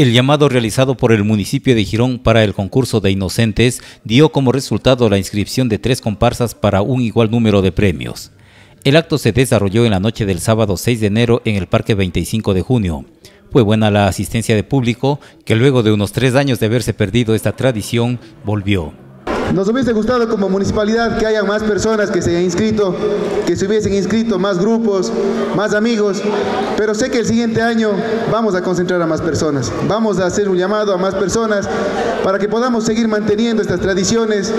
El llamado realizado por el municipio de Girón para el concurso de inocentes dio como resultado la inscripción de 3 comparsas para un igual número de premios. El acto se desarrolló en la noche del sábado 6 de enero en el Parque 25 de junio. Fue buena la asistencia de público, que luego de unos 3 años de haberse perdido esta tradición, volvió. Nos hubiese gustado como municipalidad que haya más personas que se hayan inscrito, que se hubiesen inscrito más grupos, más amigos, pero sé que el siguiente año vamos a concentrar a más personas. Vamos a hacer un llamado a más personas para que podamos seguir manteniendo estas tradiciones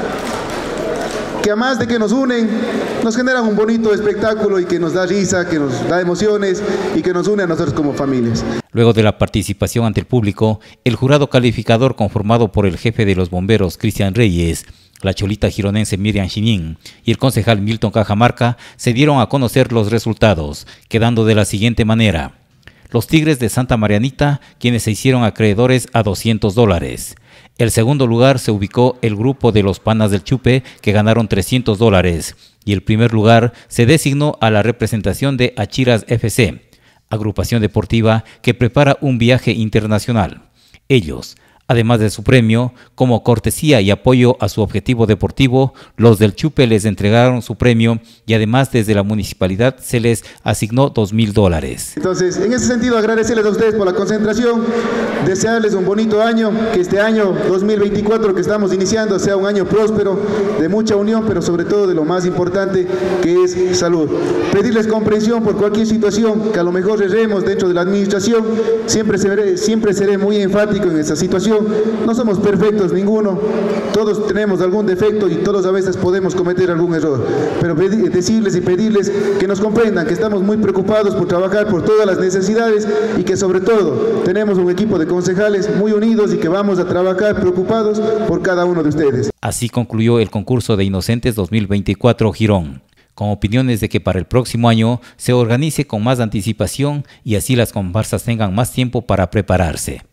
que además de que nos unen, nos generan un bonito espectáculo y que nos da risa, que nos da emociones y que nos une a nosotros como familias. Luego de la participación ante el público, el jurado calificador conformado por el jefe de los bomberos, Cristian Reyes, la cholita gironense Miriam Chinin y el concejal Milton Cajamarca se dieron a conocer los resultados, quedando de la siguiente manera. Los Tigres de Santa Marianita, quienes se hicieron acreedores a $200. El segundo lugar se ubicó el grupo de los Panas del Chupe, que ganaron $300. Y el primer lugar se designó a la representación de Achiras FC, agrupación deportiva que prepara un viaje internacional. Ellos, además de su premio, como cortesía y apoyo a su objetivo deportivo, los del Chupe les entregaron su premio y además desde la municipalidad se les asignó $2,000. Entonces, en ese sentido, agradecerles a ustedes por la concentración, desearles un bonito año, que este año 2024 que estamos iniciando sea un año próspero, de mucha unión, pero sobre todo de lo más importante que es salud. Pedirles comprensión por cualquier situación que a lo mejor erremos dentro de la administración, siempre seré muy enfático en esa situación. No somos perfectos ninguno, todos tenemos algún defecto y todos a veces podemos cometer algún error, pero decirles y pedirles que nos comprendan, que estamos muy preocupados por trabajar por todas las necesidades y que sobre todo tenemos un equipo de concejales muy unidos y que vamos a trabajar preocupados por cada uno de ustedes. Así concluyó el concurso de Inocentes 2024 Girón, con opiniones de que para el próximo año se organice con más anticipación y así las comparsas tengan más tiempo para prepararse.